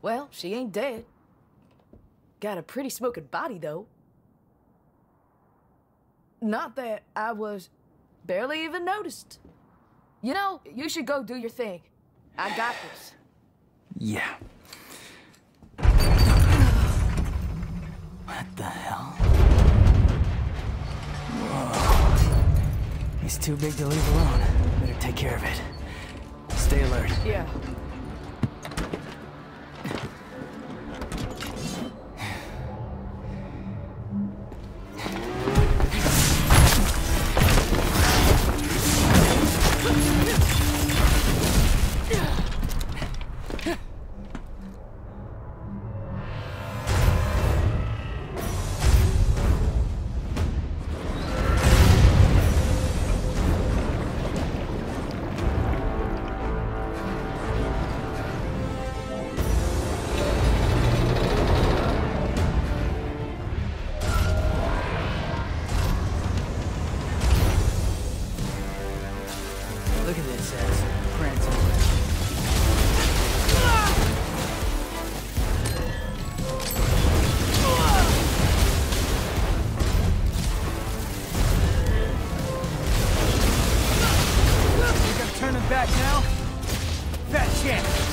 Well, she ain't dead. Got a pretty smoking body, though. Not that I was barely even noticed. You know, you should go do your thing. I got this. Yeah. What the hell? Whoa. He's too big to leave alone. Better take care of it. Stay alert. Yeah. Look at this ass. Prancing. Think I'm turning back now? Fat chance.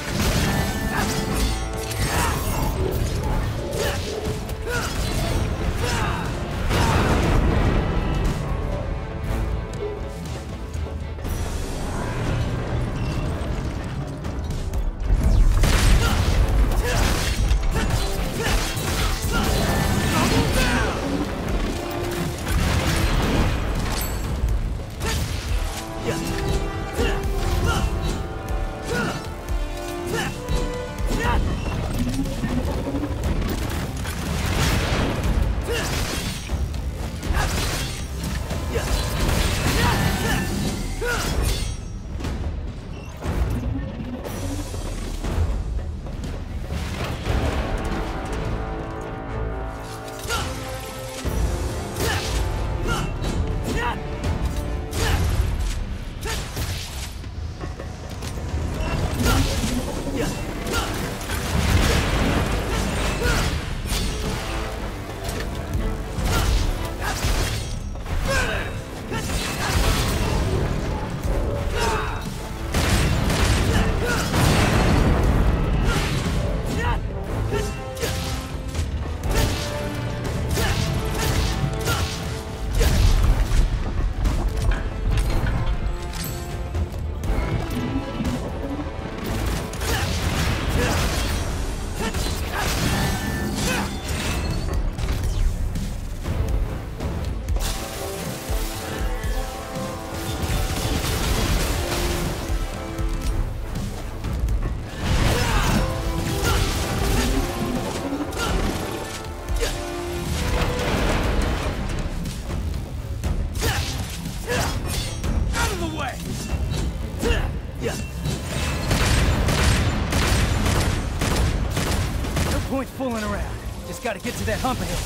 Point fooling around. Just gotta get to that hump ahead.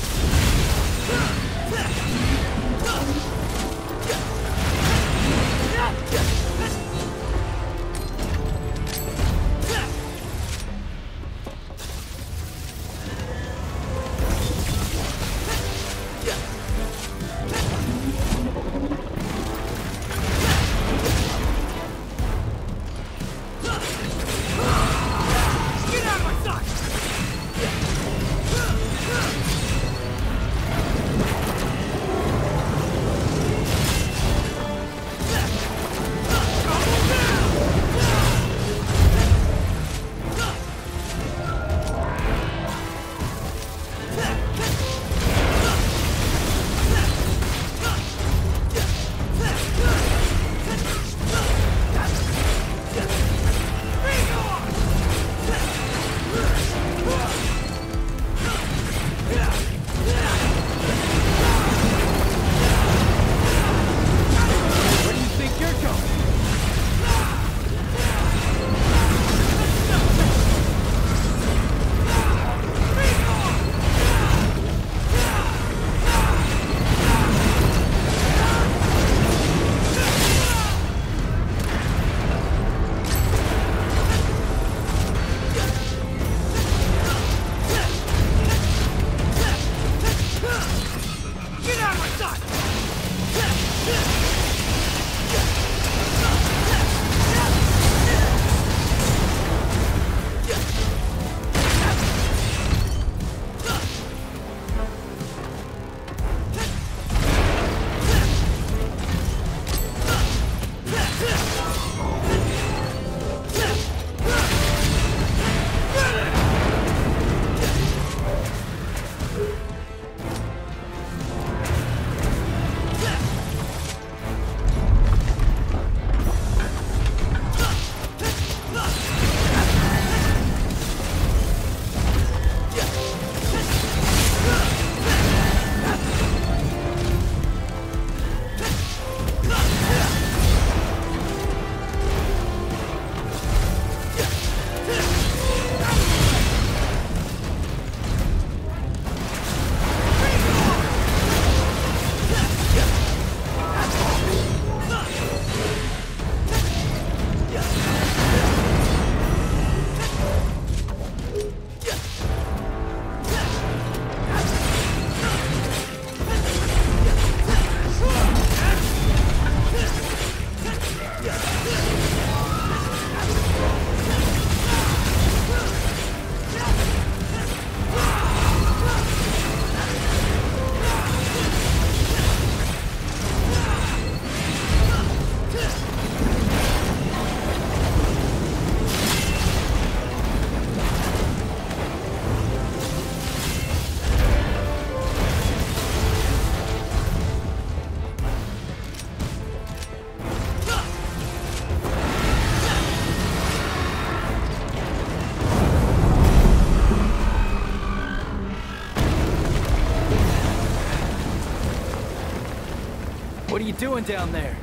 doing down there?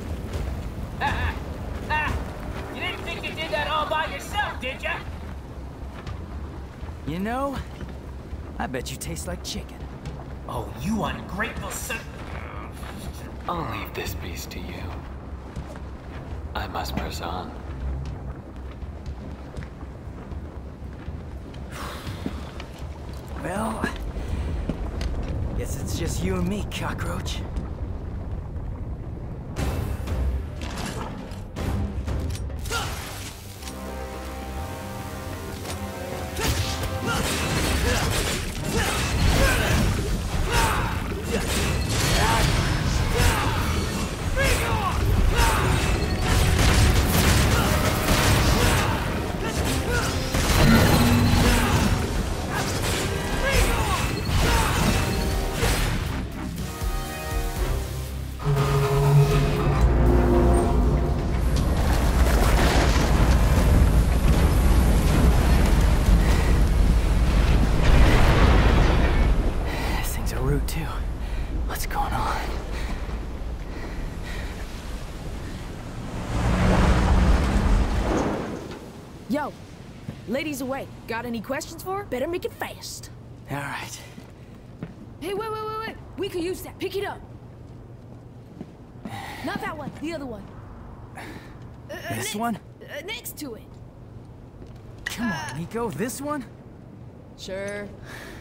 You didn't think you did that all by yourself, did ya? You know, I bet you taste like chicken. Oh, you ungrateful son... I'll leave this beast to you. I must press on. Well, guess it's just you and me, cockroach. Too. What's going on? Yo, lady's away. Got any questions for her? Better make it fast. All right. Hey, wait. We could use that. Pick it up. Not that one. The other one. This one? Next to it. Come on, Nico. This one? Sure.